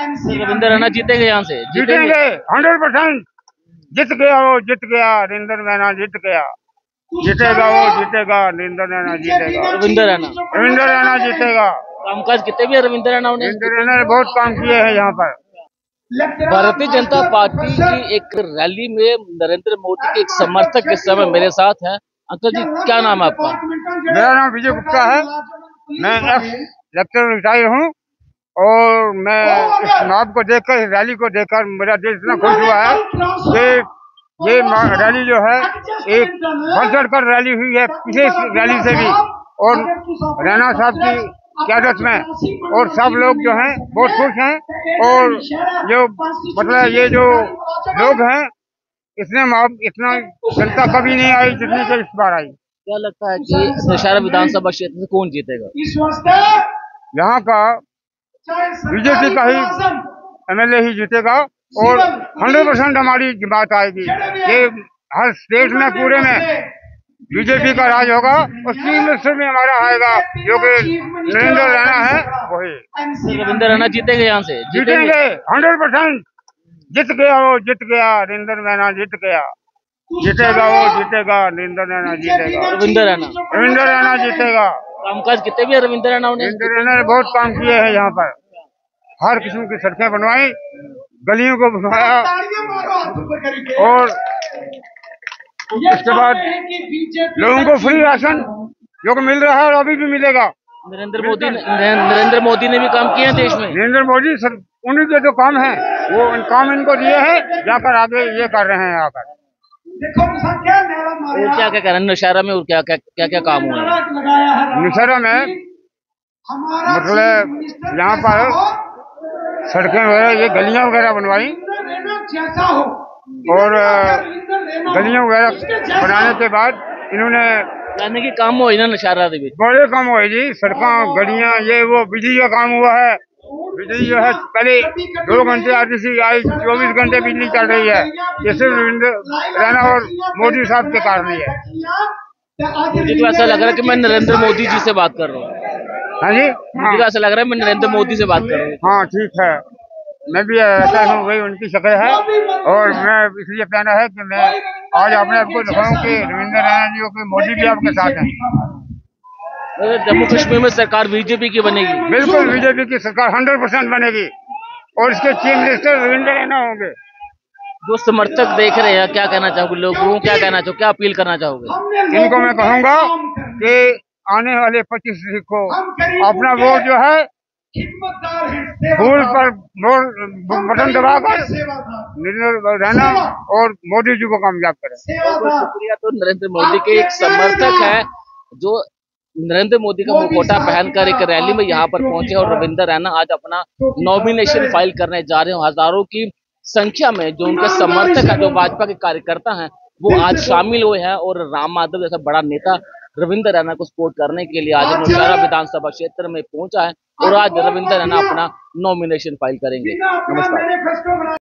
रविंद्र रैना जीतेंगे यहाँ से? जीतेंगे 100%। जीत गया वो, जीत गया रविंद्र रैना, जीत गया। जीतेगा वो, जीतेगा रविंद्र रैना, जीतेगा रविंद्र रैना जीतेगा। कामकाज कितने भी है रविंद्र रैना ने? रविंद्र रैना ने बहुत काम किए हैं यहाँ पर। भारतीय जनता पार्टी की एक रैली में नरेंद्र मोदी के एक समर्थक इस समय मेरे साथ हैं। अंकल जी, क्या नाम है आपका? मेरा नाम विजय गुप्ता है। मैं एक्स लेक्चरर रिटायर हूँ और मैं इस चुनाव को देखकर, इस रैली को देखकर मेरा दिल इतना खुश हुआ है कि ये रैली जो है एक बढ़ चढ़ कर रैली हुई है पिछले रैली से भी, और रैना साहब की क्यादत में, और सब लोग जो हैं बहुत खुश हैं। और जो मतलब ये जो लोग हैं इतना जनता कभी नहीं आई जितनी कि इस बार आई। क्या लगता है कि दशहरा विधानसभा क्षेत्र से कौन जीतेगा? यहाँ का बीजेपी का ही एमएलए ही जीतेगा और 100% हमारी बात आएगी। ये हर स्टेट में पूरे में बीजेपी का राज होगा और चीफ मिनिस्टर में हमारा आएगा जो कि नरेंद्र रैना है, वही। रविंद्र रैना जीतेंगे यहाँ से? जीतेंगे 100%। जीत गया वो, जीत गया रविंद्र रैना, जीत गया। जीतेगा वो, जीतेगा रविंद्र रैना, जीतेगा रविंद्र रैना जीतेगा। कामकाज कितने भी है रविंद्र रैना ने? रविंद्र रैना ने बहुत काम किए हैं यहाँ पर। हर किस्म की सड़कें बनवाई, गलियों को बनवाया, और इसके बाद लोगों को फ्री राशन जो कि मिल रहा है और अभी भी मिलेगा। नरेंद्र मोदी ने भी काम किए हैं देश में। नरेंद्र मोदी उन्हीं के जो काम है वो काम इनको दिए हैं, जाकर आगे ये कर रहे हैं आकर। और क्या क्या कर रहे हैं नौशहरा में, और क्या क्या काम हुआ है नौशहरा में? मतलब यहाँ पर सड़कें वगैरह, ये गलियां वगैरह बनवाई, और गलियां वगैरह बनाने के बाद इन्होंने यानी कि काम हुआ ना नौशहरा दे विच बड़े काम हुए जी। सड़कें, गलियां, ये वो बिजली का काम हुआ है। बिजली जो है पहले 2 घंटे आती थी, आज 24 घंटे बिजली चल रही है। ये सिर्फ रविंद्र रैना और मोदी साहब के कारण ही है। मुझे तो ऐसा लग रहा है कि मैं नरेंद्र मोदी जी से बात कर रहा हूँ। हाँ जी, मुझे तो ऐसा लग रहा है मैं नरेंद्र मोदी से बात कर रहा हूँ। हाँ ठीक है, मैं भी ऐसा हूँ, वही उनकी शक्ल है। और मैं इसलिए कहना है कि मैं आज अपने आपको दिखाऊं कि रविंद्र रैना जी और मोदी भी आपके साथ हैं। जम्मू कश्मीर में सरकार बीजेपी की बनेगी? बिल्कुल बीजेपी की सरकार 100% बनेगी और इसके चीफ मिनिस्टर रविंद्र रैना होंगे। जो समर्थक देख रहे हैं, क्या कहना चाहोगे लोगों को? क्या कहना चाहोगे, क्या अपील करना चाहोगे? इनको मैं कहूँगा कि आने वाले 25 तारीख को अपना वोट जो है फूल पर बटन दबाकर नरेंद्र रैना और मोदी जी को कामयाब करें। बहुत शुक्रिया। तो नरेंद्र मोदी के एक समर्थक है जो नरेंद्र मोदी का मुखौटा पहनकर एक रैली में यहाँ पर पहुंचे, और रविंद्र रैना आज अपना नॉमिनेशन फाइल करने जा रहे हैं। हजारों की संख्या में जो उनके समर्थक है, जो भाजपा के कार्यकर्ता हैं, वो आज शामिल हुए हैं और राम माधव जैसा बड़ा नेता रविंद्र रैना को सपोर्ट करने के लिए आज नौशहरा विधानसभा क्षेत्र में पहुंचा है, और आज रविंद्र रैना अपना नॉमिनेशन फाइल करेंगे। नमस्कार।